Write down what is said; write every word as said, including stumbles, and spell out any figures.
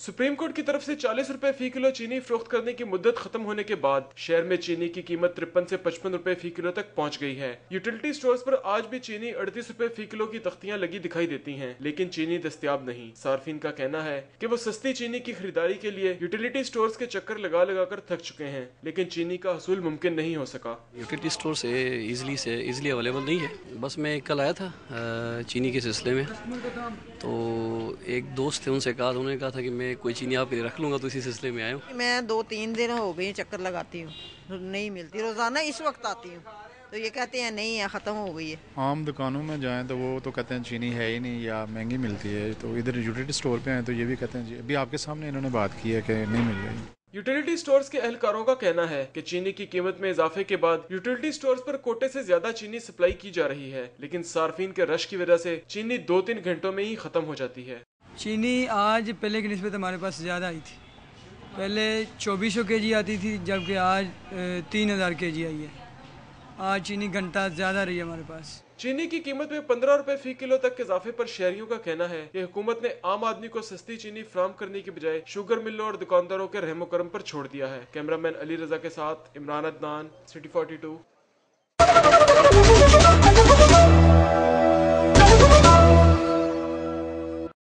Supreme court की तरफ से चालीस रुपए फी किलो चीनी फरोख्त करने की मुद्दत खत्म होने के बाद शहर में चीनी की कीमत तिरपन से पचपन रुपए फी किलो तक पहुंच गई है। यूटिलिटी स्टोर्स पर आज भी चीनी अड़तीस रुपए फी किलो की तख्तियां लगी दिखाई देती हैं, लेकिन चीनी दस्तयाब नहीं। सार्फिन का कहना है कि वो सस्ती चीनी की खरीदारी के लिए यूटिलिटी स्टोर्स के चक्कर लगा लगा कर थक चुके हैं, लेकिन चीनी का हसूल मुमकिन नहीं हो सका। यूटिलिटी स्टोर से इजीली से इजीली अवेलेबल नहीं है। बस मैं कल आया था चीनी के सिलसिले में, तो एक दोस्त थे, उनसे कहा, उन्होंने कहा था कि मैं कोई चीनी आपके लिए रख लूँगा, तो इसी सिलसिले में आया हूँ। मैं दो तीन दिन हो गए चक्कर लगाती हूँ, नहीं मिलती। रोज़ाना इस वक्त आती हूँ तो ये कहते हैं नहीं है, ख़त्म हो गई है। आम दुकानों में जाएं तो वो तो कहते हैं चीनी है ही नहीं या महंगी मिलती है, तो इधर यूटिलिटी स्टोर पे आए तो ये भी कहते हैं जी अभी आपके सामने इन्होंने बात की है कि नहीं मिल रही। यूटिलिटी स्टोर्स के एहलकारों का कहना है कि चीनी की कीमत में इजाफे के बाद यूटिलिटी स्टोर्स पर कोटे से ज्यादा चीनी सप्लाई की जा रही है, लेकिन सार्फिन के रश की वजह से चीनी दो तीन घंटों में ही खत्म हो जाती है। चीनी आज पहले की निस्बत हमारे पास ज़्यादा आई थी। पहले चौबीस सौ के जी आती थी, जबकि आज तीन हज़ार के जी आई है। आज चीनी घंटा ज़्यादा रही है हमारे पास। चीनी की कीमत में पंद्रह रुपए फी किलो तक के इजाफे पर शहरियों का कहना है कि हुकूमत ने आम आदमी को सस्ती चीनी फराहम करने की बजाय शुगर मिलों और दुकानदारों के रहमो करम पर छोड़ दिया है। कैमरामैन अली रजा के साथ Imran Adnan, city forty to.